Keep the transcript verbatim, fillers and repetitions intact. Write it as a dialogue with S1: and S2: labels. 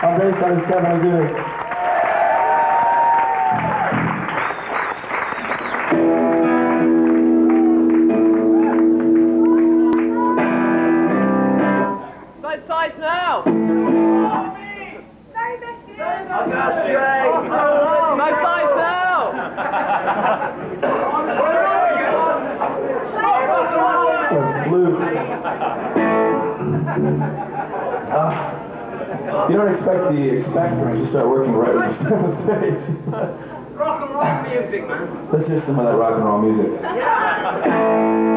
S1: On bass, that is Kevin Aguirre.
S2: Size now!
S3: No
S2: size now!
S1: Flute. Uh, you don't expect the expectorant to start working right when you step on stage.
S2: Rock and roll music, man.
S1: Let's hear some of that rock and roll music.
S2: Yeah.